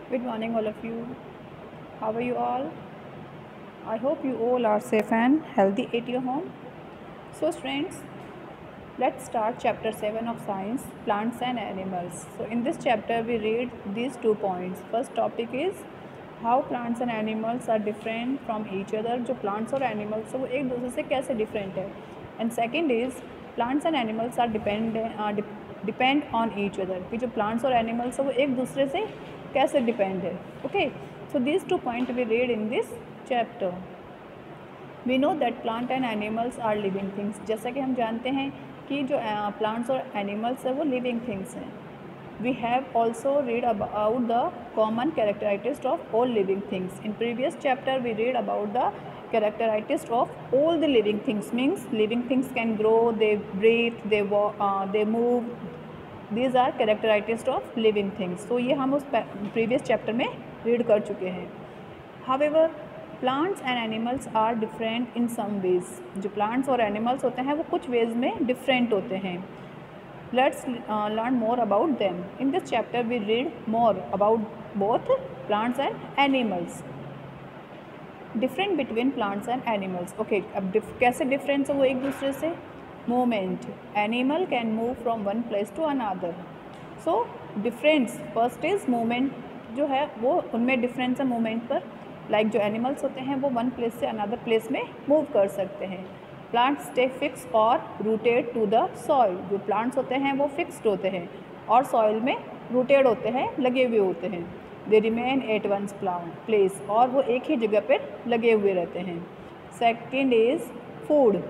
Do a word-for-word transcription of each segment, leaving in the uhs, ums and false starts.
Good morning, all of you. How are you all? I hope you all are safe and healthy at your home. So, friends, let's start chapter seven of science, plants and animals. So, in this chapter, we read these two points. First topic is how plants and animals are different from each other. जो plants और animals है वो एक दूसरे से कैसे different है. And second is plants and animals are depend uh, depend on each other. कि जो plants और animals है वो एक दूसरे से कैसे depend है. Okay. So these two points we read in this chapter. We know that plant and animals are living things. जैसा कि हम जानते हैं कि जो plants और animals है वो living things हैं. We have also read about the common characteristics of all living things. In previous chapter we read about the characteristics of all the living things. Means living things can grow, they breathe, they walk, uh, they move. These are characteristics of living things. So ये हम उस previous chapter में read कर चुके हैं. However, plants and animals are different in some ways. जो plants और animals होते हैं वो कुछ ways में different होते हैं. Let's uh, learn more about them. In this chapter we read more about both plants and animals. Different between plants and animals. Okay, अब डिफ कैसे difference है वो एक दूसरे से. Movement. Animal can move from one place to another. So difference first is movement. जो है वो उनमें difference है movement पर. Like जो animals होते हैं वो one place से another place में move कर सकते हैं. Plants stay fixed और rooted to the soil. जो plants होते हैं वो fixed होते हैं और soil में rooted होते हैं, लगे हुए होते हैं. They remain at one place और वो एक ही जगह पर लगे हुए रहते हैं. Second is food.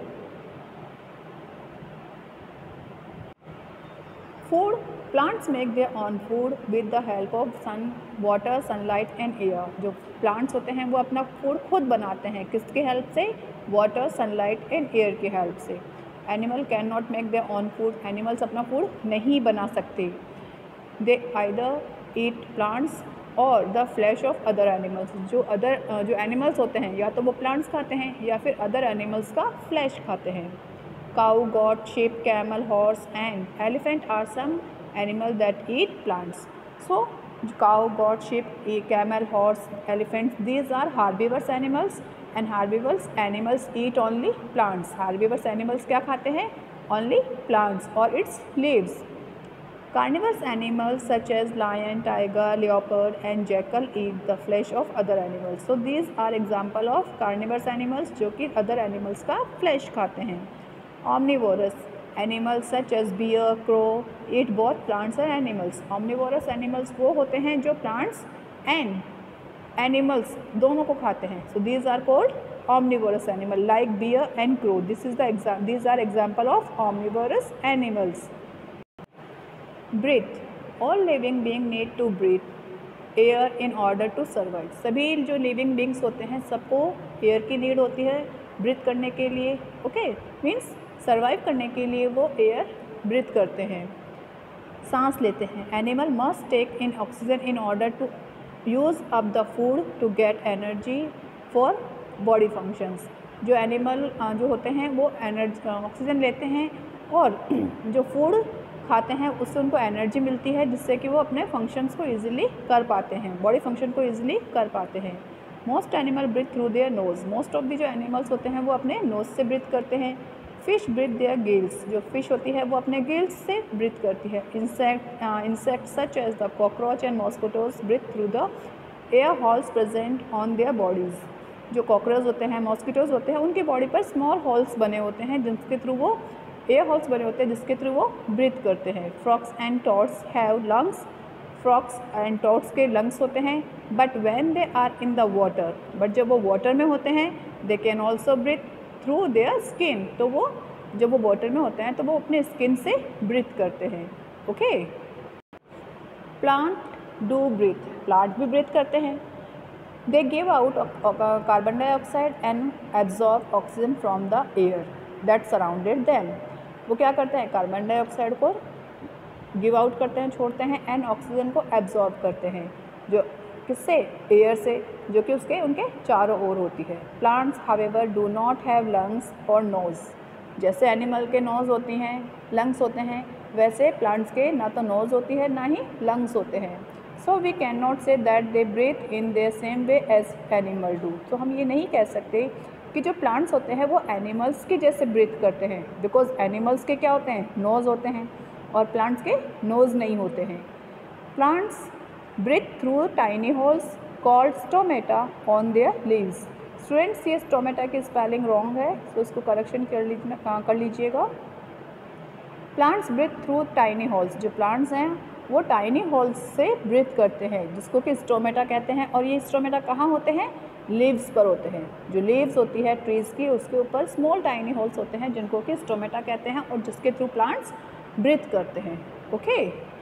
Food. Plants make their own food with the help of sun, water, sunlight and air. जो plants होते हैं वो अपना food खुद बनाते हैं. किसके help से? Water, sunlight and air की help से. Animal cannot make their own food. Animals अपना food नहीं बना सकते. They either eat plants or the flesh of other animals. जो other जो animals होते हैं या तो वो plants खाते हैं या फिर other animals का flesh खाते हैं. Cow, goat, sheep, camel, horse and elephant are some animals that eat plants. So cow, goat, sheep, camel, horse, elephant, these are herbivorous animals and herbivorous animals eat only plants. Herbivorous animals क्या खाते हैं? Only plants or its leaves. Carnivorous animals such as lion, tiger, leopard and jackal eat the flesh of other animals. So these are example of carnivorous animals जो कि other animals का flesh खाते हैं. Omnivorous animals such as bear, crow eat both plants and animals. Omnivorous animals वो होते हैं जो plants and animals दोनों को खाते हैं. So these are called omnivorous animal like bear and crow. This is the exam. These are example of omnivorous animals. Breathe. All living being need to breathe air in order to survive. सभी जो living beings होते हैं सबको air की need होती है breathe करने के लिए. Okay, means सर्वाइव करने के लिए वो एयर ब्रीथ करते हैं, सांस लेते हैं. Animal must take in oxygen in order to use up the food to get energy for body functions. जो एनिमल जो होते हैं वो एनर्जी ऑक्सीजन लेते हैं और जो फूड खाते हैं उससे उनको एनर्जी मिलती है जिससे कि वो अपने फंक्शंस को ईजिली कर पाते हैं, बॉडी फंक्शन को ईजिली कर पाते हैं. Most animal breathe through their nose. Most of the जो एनिमल्स होते हैं वो अपने नोज़ से ब्रीथ करते हैं. Fish breathe their gills. जो फिश होती है वो अपने गिल्स से ब्रीथ करती है. Insect insect such as the cockroach and mosquitoes breathe through the air holes present on their bodies. जो कॉकरोच होते हैं, मॉस्किटोज होते हैं, उनकी बॉडी पर स्मॉल होल्स बने होते हैं जिसके थ्रू वो एयर होल्स बने होते हैं जिसके थ्रू वो ब्रीथ करते हैं. Frogs and toads have lungs. Frogs and toads के लंग्स होते हैं but when they are in the water. But जब वो वाटर में होते हैं they can also breathe through their skin. तो वो जब वो वाटर में होते हैं तो वो अपने स्किन से ब्रीथ करते हैं. Okay. Plant do breathe. Plant भी ब्रीथ करते हैं. They give out carbon dioxide and absorb oxygen from the air that surrounded them. वो क्या करते हैं? कार्बन डाइऑक्साइड को गिव आउट करते हैं, छोड़ते हैं एंड ऑक्सीजन को एब्जॉर्ब करते हैं. जो किससे? एयर से, जो कि उसके उनके चारों ओर होती है. Plants however do not have lungs और नोज़. जैसे एनिमल के नोज़ होती हैं, लंग्स होते हैं, वैसे प्लांट्स के ना तो नोज़ होती है ना ही लंग्स होते हैं. So we can not say that they breathe in the same way as animal do. तो हम ये नहीं कह सकते कि जो प्लांट्स होते हैं वो एनिमल्स के जैसे ब्रीथ करते हैं, बिकॉज एनिमल्स के क्या होते हैं, नोज़ होते हैं, और प्लांट्स के नोज़ नहीं होते हैं। Plants breathe through tiny holes called stomata on their leaves. Students, ये स्टोमेटा की स्पेलिंग रॉन्ग है, तो इसको करेक्शन कर लीजिए कर लीजिएगा। Plants breathe through tiny holes, जो प्लांट्स हैं वो टाइनी होल्स से ब्रीथ करते हैं, जिसको कि स्टोमेटा कहते हैं। और ये स्टोमेटा कहाँ होते हैं, लीव्स पर होते हैं। जो लीव्स होती है ट्रीज़ की, उसके ऊपर स्मॉल टाइनी होल्स होते हैं, जिनको कि स्टोमेटा कहते हैं, और जिसके थ्रू प्लांट्स ब्रीथ करते हैं। Okay,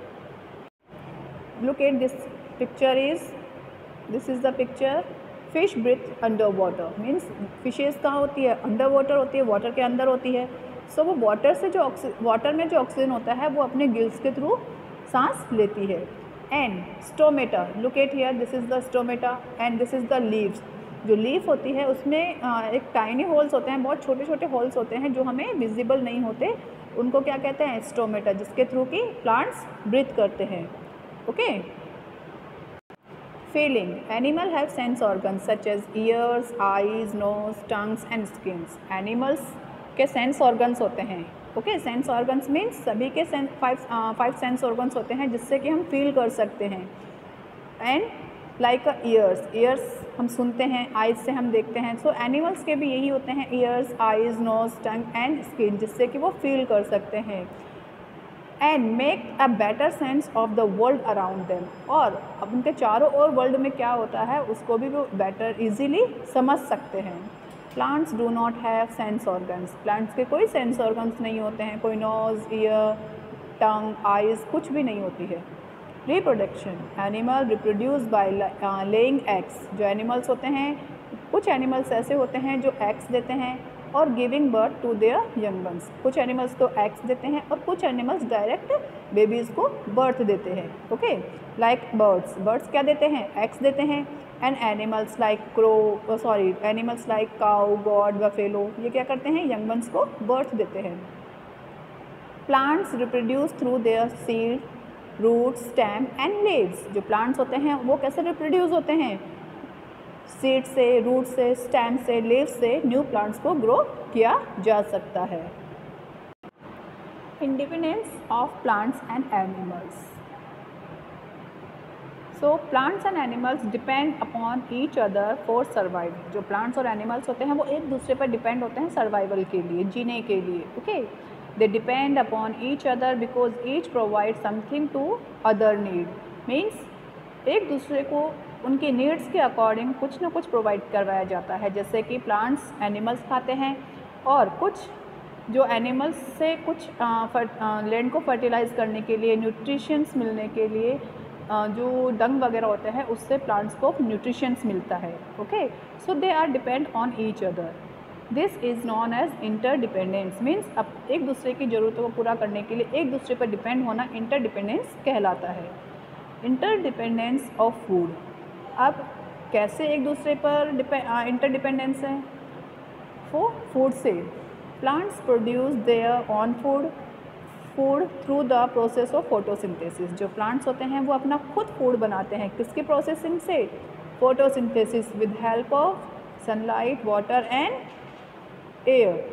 look at this picture is this is the picture. Fish breathe under water, means fishes कहाँ होती है, अंडर वाटर होती है, वाटर के अंदर होती है। सो so, वो वाटर से जो वाटर में जो ऑक्सीजन होता है वो अपने गिल्स के थ्रू सांस लेती है। And stomata, look at here, this is the stomata and this is the leaves. जो लीफ होती है उसमें एक टाइनी होल्स होते हैं, बहुत छोटे छोटे होल्स होते हैं जो हमें विजिबल नहीं होते, उनको क्या कहते हैं, स्टोमेटा, जिसके थ्रू की प्लांट्स ब्रीथ करते हैं। Okay, feeling, animal have sense organs such as ears, eyes, nose, tongues and skins. Animals के सेंस ऑर्गन्स होते हैं। ओके, सेंस ऑर्गन्स मीन्स सभी के sense five five sense organs होते हैं जिससे कि हम फील कर सकते हैं। And like a ears, ears हम सुनते हैं, आइज़ से हम देखते हैं। सो एनिमल्स के भी यही होते हैं, ears, eyes, nose, tongue and skin, जिससे कि वो फील कर सकते हैं। And make a better sense of the world around them, और अब उनके चारों ओर वर्ल्ड में क्या होता है उसको भी वो बेटर इजीली समझ सकते हैं। Plants do not have sense organs, plants के कोई सेंस ऑर्गन्स नहीं होते हैं, कोई नोज, ईयर, टंग, आइज़ कुछ भी नहीं होती है। Reproduction, animal reproduce by laying eggs. जो एनिमल्स होते हैं, कुछ एनिमल्स ऐसे होते हैं जो एग्स देते हैं और giving birth to their young ones. कुछ एनिमल्स तो एग्स देते हैं और कुछ एनिमल्स डायरेक्ट बेबीज़ को बर्थ देते हैं। ओके, लाइक बर्ड्स, बर्ड्स क्या देते हैं, एग्स देते हैं। And animals like crow sorry animals like cow, goat, buffalo, ये क्या करते हैं, यंग वंस को बर्थ देते हैं। Plants reproduce through their seed, root, stem and leaves. जो प्लांट्स होते हैं वो कैसे रिप्रोड्यूस होते हैं, सीड से, रूट से, स्टेम से, लीव्स से न्यू प्लांट्स को ग्रो किया जा सकता है। Independence of plants and animals. So plants and animals depend upon each other for survival. जो प्लांट्स और एनिमल्स होते हैं वो एक दूसरे पर डिपेंड होते हैं सर्वाइवल के लिए, जीने के लिए। Okay, they depend upon each other because each provide something to other need, means एक दूसरे को उनकी नीड्स के अकॉर्डिंग कुछ ना कुछ प्रोवाइड करवाया जाता है। जैसे कि प्लांट्स एनिमल्स खाते हैं, और कुछ जो एनिमल्स से कुछ लैंड को फर्टिलाइज करने के लिए, न्यूट्रिशंस मिलने के लिए, आ, जो डंग वगैरह होते हैं उससे प्लांट्स को न्यूट्रिशंस मिलता है। Okay, so they are depend on each other. This is known as interdependence, means अब एक दूसरे की ज़रूरतों को पूरा करने के लिए एक दूसरे पर डिपेंड होना इंटरडिपेंडेंस कहलाता है। इंटरडिपेंडेंस ऑफ फूड, अब कैसे एक दूसरे पर इंटरडिपेंडेंस है, फॉर फूड से। Plants produce their own food food through the process of photosynthesis. जो प्लांट्स होते हैं वो अपना खुद फूड बनाते हैं, किसके प्रोसेसिंग से, photosynthesis, with help of sunlight, water and air.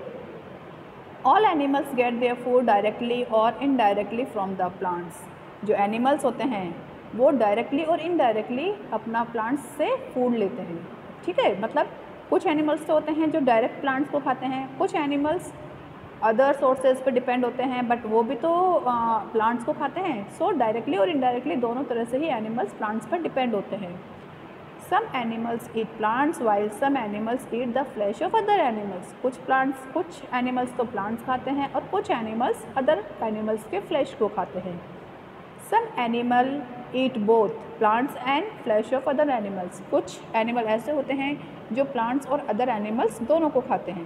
All animals get their food directly और इनडायरेक्टली फ्रॉम द प्लांट्स। जो एनिमल्स होते हैं वो डायरेक्टली और इनडायरेक्टली अपना प्लांट्स से फूड लेते हैं। ठीक है, मतलब कुछ एनिमल्स तो होते हैं जो डायरेक्ट प्लांट्स को खाते हैं, कुछ एनिमल्स अदर सोर्सेज पे डिपेंड होते हैं बट वो भी तो प्लांट्स को खाते हैं। सो डायरेक्टली और इनडायरेक्टली दोनों तरह से ही एनिमल्स प्लांट्स पर डिपेंड होते हैं। Some animals eat plants while some animals eat the flesh of other animals. कुछ प्लांट्स कुछ एनिमल्स तो प्लांट्स खाते हैं और कुछ एनिमल्स अदर एनिमल्स के फ्लैश को खाते हैं। Some animal eat both plants and flesh of other animals. कुछ एनिमल ऐसे होते हैं जो प्लांट्स और अदर एनिमल्स दोनों को खाते हैं।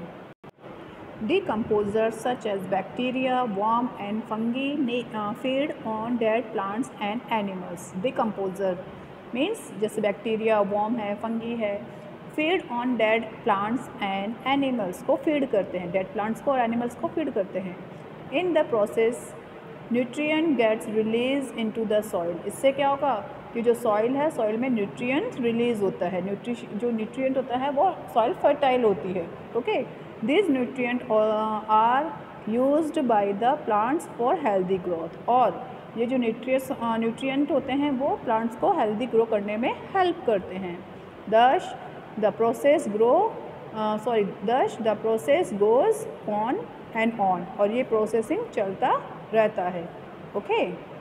Decomposers such as bacteria, worm and fungi uh, feed on dead plants and animals. Decomposer means जैसे बैक्टीरिया, worm है, fungi है, feed on dead plants and animals को feed करते हैं, dead plants को और animals को feed करते हैं। In the process nutrient gets released into the soil. इससे क्या होगा, कि जो सॉइल है, सॉइल में न्यूट्रिएंट रिलीज होता है, न्यूट्रि जो न्यूट्रिएंट होता है वो सॉइल फर्टाइल होती है। Okay, this nutrient are used by the plants for healthy growth. और ये जो न्यूट्रियस न्यूट्रिएंट होते हैं वो प्लांट्स को हेल्दी ग्रो करने में हेल्प करते हैं। Thus the process grow sorry thus the process goes on and on, और ये प्रोसेसिंग चलता रहता है। Okay okay?